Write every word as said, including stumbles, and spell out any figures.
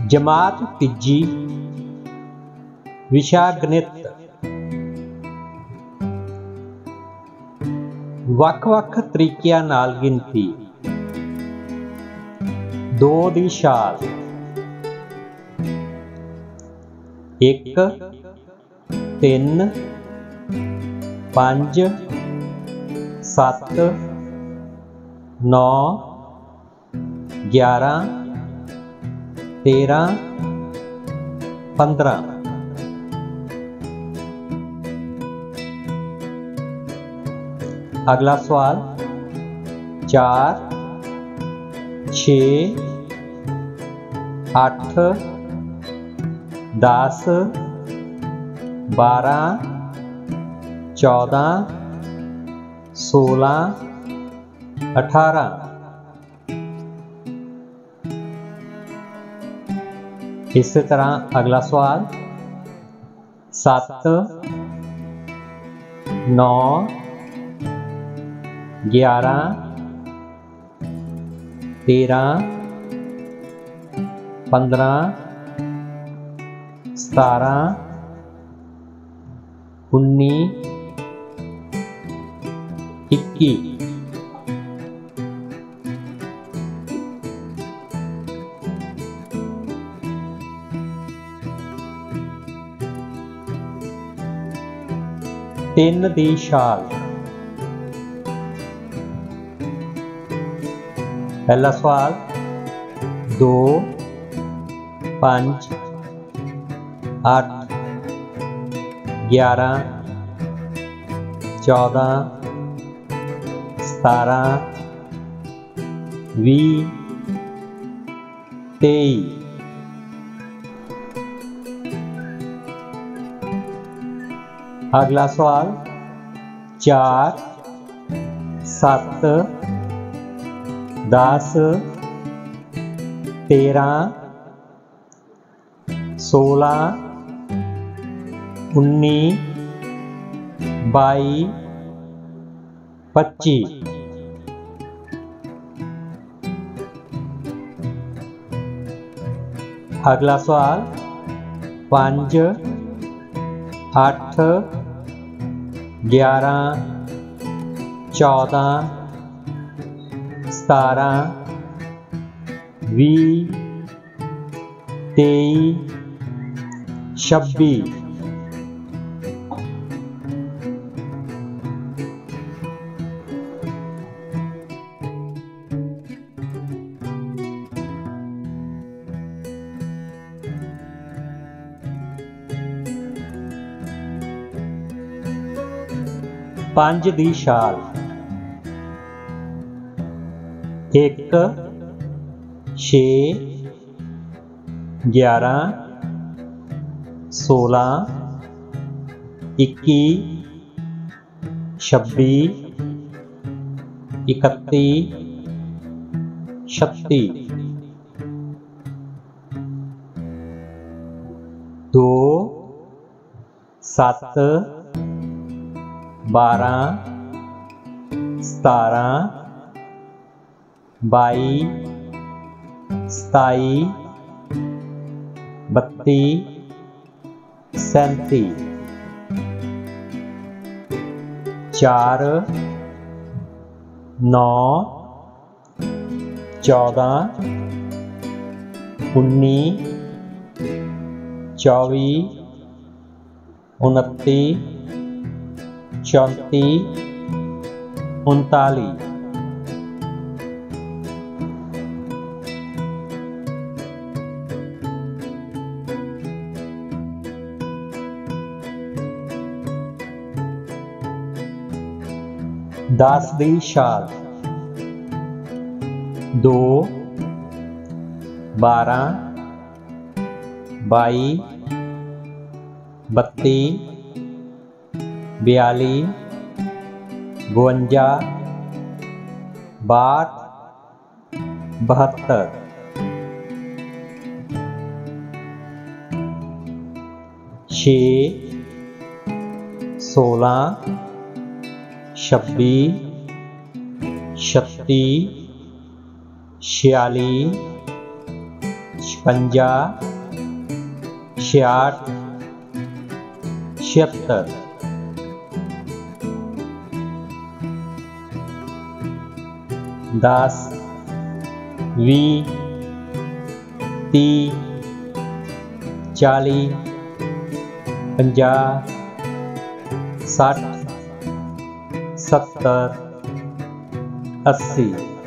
जमात तीजी विशा गणित। वख-वख तरीकिਆਂ नाल गिनती। दो दी छाल। एक, तीन, पंज, सत्त, नौ, ग्यारह, तेरह, पंद्रह। अगला सवाल चार, छे, अठ, दस, बारह, चौदह, सोलह, अठारह। इस तरह अगला सवाल सत्त, नौ, ग्यारह, तेरह, पंद्रह, सतारह, उन्नी, इक्की। तीन दी छाल। पहला सवाल दो, पांच, अठ, ग्यारह, चौदह, सतारह, भी, तेई। अगला सवाल चार, सत्त, दस, तेरह, सोलह, उन्नी, बाई, पच्ची। अगला सवाल पांच, अठ, ग्यारह, चौदह, सतारह, भी, तेई, छब्बी। पांच दी छाल। एक, छे, ग्यारह, सोलह, इक्की, छब्बी, इकत्ती, छत्ती। दो, सत्त, बारह, सतारह, बाई, सताई, बत्ती, सैंती। चार, नौ, चौदह, उन्नी, चौबी, उनती, चौंती, उनताली। दस दी छाल। दो, बारह, बाई, बत्ती, बयाली, बवंजा, बाठ, बहत्तर। छे, सोलह, छब्बी, छत्ती, छियाली, छपंजा, छियाठ, छिहत्तर। दस, भी, ती, चाली, पंजा, सठ, सत्तर, अस्सी।